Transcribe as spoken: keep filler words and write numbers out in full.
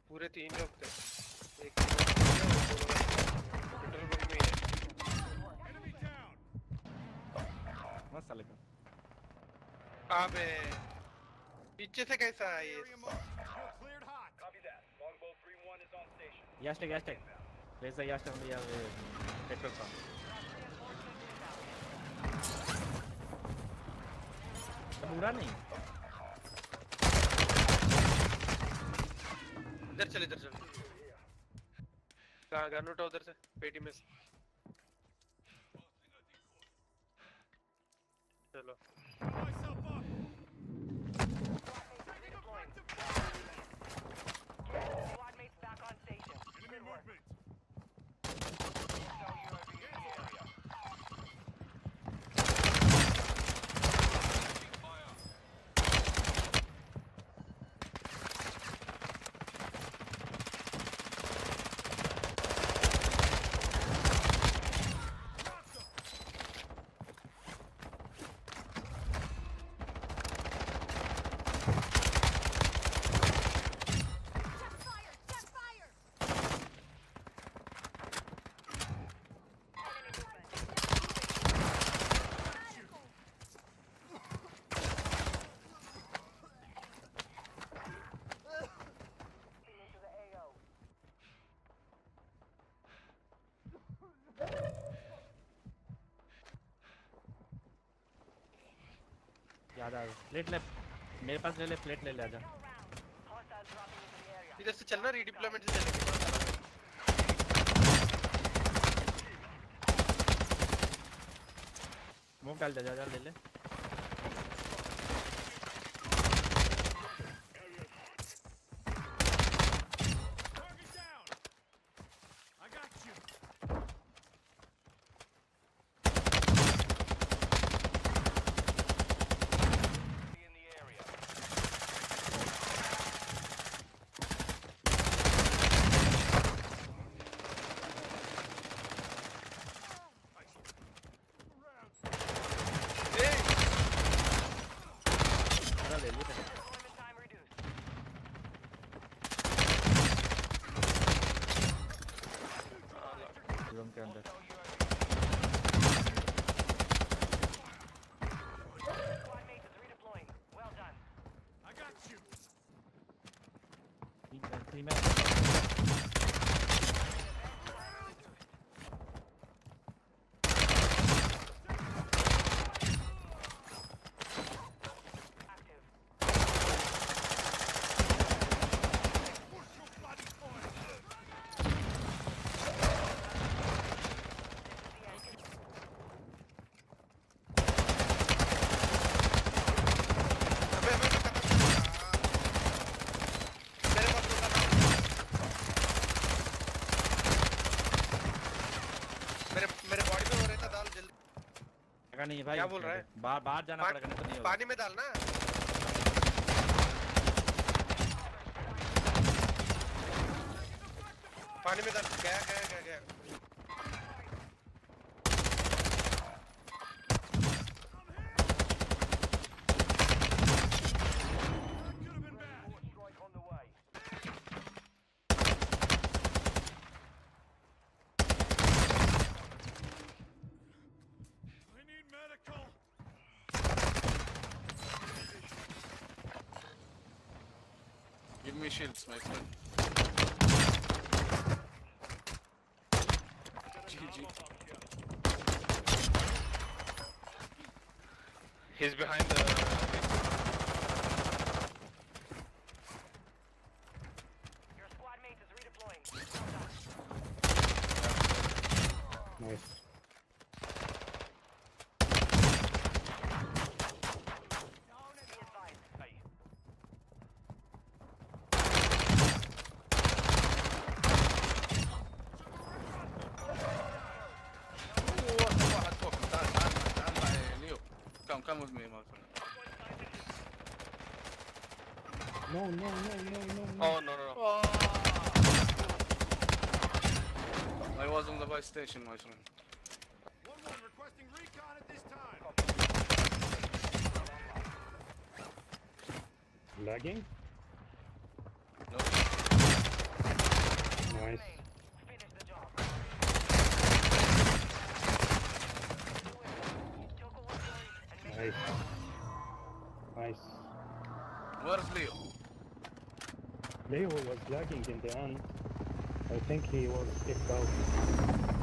पूरे तीन लोग थे, एक पेट्रोल पंप में है। मत साले का अबे पीछे से कैसा है ये? यास्टे यास्टे प्लेस द यास्टे ऑन द पेट्रोल पंप बुरा नहीं इधर चल इधर चल कहाँ गन उठा उधर से पेटी में से चलो याद आ प्लेट ले मेरे पास ले ले प्लेट ले ले आजा इधर से चलना रीडिप्लॉयमेंट से चलेंगे मुंह डाल जा जा ले ले रूम के अंदर तीन में नहीं भाई क्या बोल रहा है? बाहर बाहर जाना पड़ेगा नहीं तो नहीं होगा पानी में डालना पानी में डाल गया गया गया गया Give me shields, my friend. G G. He's behind the Your squad mate is redeploying. Nice. Come, come with me, my friend. No, no, no, no, no, no. Oh no no no. Oh. I was on the buy station, my friend. One one requesting recon at this time. Lagging? No. Nice. Nice. Where's Leo? Leo was lagging in the end. I think he was kicked out.